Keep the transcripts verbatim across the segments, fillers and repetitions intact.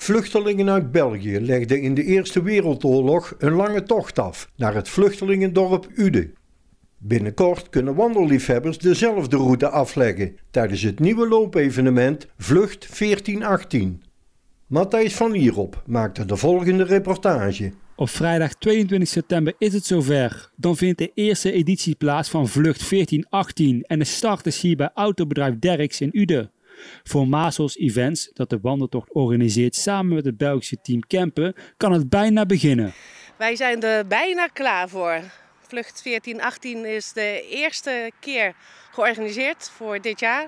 Vluchtelingen uit België legden in de Eerste Wereldoorlog een lange tocht af naar het vluchtelingendorp Uden. Binnenkort kunnen wandelliefhebbers dezelfde route afleggen tijdens het nieuwe loopevenement Vlucht veertien achttien. Matthijs van Lierop maakte de volgende reportage. Op vrijdag tweeëntwintig september is het zover. Dan vindt de eerste editie plaats van Vlucht veertien achttien en de start is hier bij autobedrijf Derks in Uden. Voor Mazels Events, dat de wandeltocht organiseert samen met het Belgische team Kempen, kan het bijna beginnen. Wij zijn er bijna klaar voor. Vlucht veertien achttien is de eerste keer georganiseerd voor dit jaar.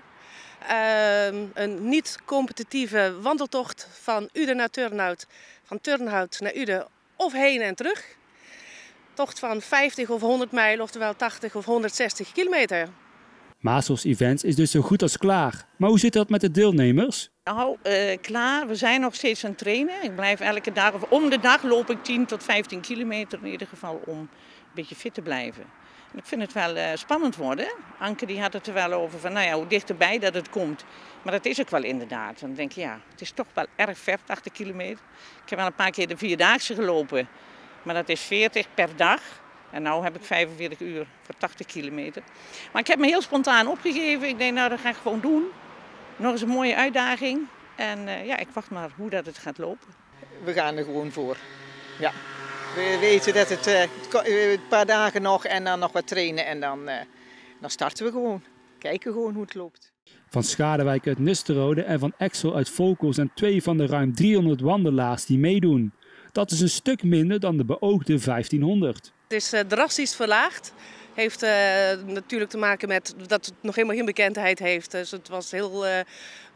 Uh, een niet-competitieve wandeltocht van Uden naar Turnhout, van Turnhout naar Uden of heen en terug. Tocht van vijftig of honderd mijl, oftewel tachtig of honderdzestig kilometer. Mazels Events is dus zo goed als klaar. Maar hoe zit dat met de deelnemers? Nou, uh, klaar. We zijn nog steeds aan het trainen. Ik blijf elke dag, of om de dag loop ik tien tot vijftien kilometer in ieder geval om een beetje fit te blijven. En ik vind het wel uh, spannend worden. Anke die had het er wel over van, nou ja, hoe dichterbij dat het komt. Maar dat is ook wel inderdaad. Dan denk je, ja, het is toch wel erg ver, tachtig kilometer. Ik heb wel een paar keer de vierdaagse gelopen, maar dat is veertig per dag. En nu heb ik vijfenveertig uur voor tachtig kilometer. Maar ik heb me heel spontaan opgegeven. Ik denk, nou, dat ga ik gewoon doen. Nog eens een mooie uitdaging. En uh, ja, ik wacht maar hoe dat het gaat lopen. We gaan er gewoon voor. Ja. We weten dat het uh, een paar dagen nog en dan nog wat trainen en dan, uh, dan starten we gewoon. Kijken gewoon hoe het loopt. Van Schadewijk uit Nisterode en van Exel uit Volkel zijn twee van de ruim driehonderd wandelaars die meedoen. Dat is een stuk minder dan de beoogde vijftienhonderd. Het is uh, drastisch verlaagd. Heeft uh, natuurlijk te maken met dat het nog helemaal geen bekendheid heeft. Dus het was heel, uh, uh,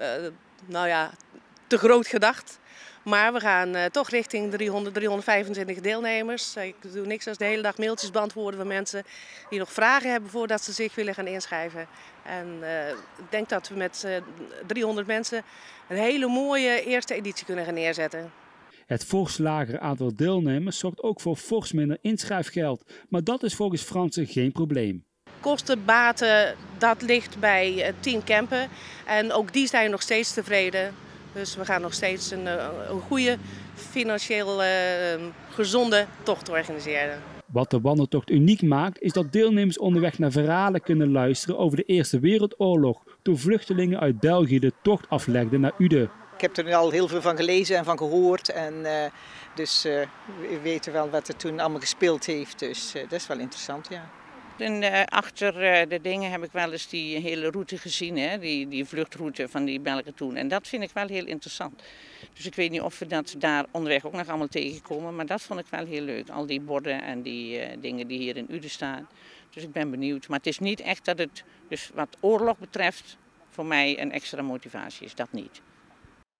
nou ja, te groot gedacht. Maar we gaan uh, toch richting driehonderd, driehonderdvijfentwintig deelnemers. Ik doe niks als de hele dag mailtjes beantwoorden van mensen die nog vragen hebben voordat ze zich willen gaan inschrijven. En uh, ik denk dat we met uh, driehonderd mensen een hele mooie eerste editie kunnen gaan neerzetten. Het fors lagere aantal deelnemers zorgt ook voor fors minder inschrijfgeld. Maar dat is volgens Fransen geen probleem. Kosten, baten, dat ligt bij het team Kempen. En ook die zijn nog steeds tevreden. Dus we gaan nog steeds een, een goede, financieel uh, gezonde tocht organiseren. Wat de wandeltocht uniek maakt, is dat deelnemers onderweg naar verhalen kunnen luisteren over de Eerste Wereldoorlog, toen vluchtelingen uit België de tocht aflegden naar Uden. Ik heb er al heel veel van gelezen en van gehoord. En, uh, dus uh, we weten wel wat er toen allemaal gespeeld heeft. Dus uh, dat is wel interessant, ja. En uh, achter uh, de dingen heb ik wel eens die hele route gezien, hè? Die, die vluchtroute van die Belgen toen. En dat vind ik wel heel interessant. Dus ik weet niet of we dat daar onderweg ook nog allemaal tegenkomen. Maar dat vond ik wel heel leuk. Al die borden en die uh, dingen die hier in Uden staan. Dus ik ben benieuwd. Maar het is niet echt dat het, dus wat oorlog betreft, voor mij een extra motivatie is. Dat niet.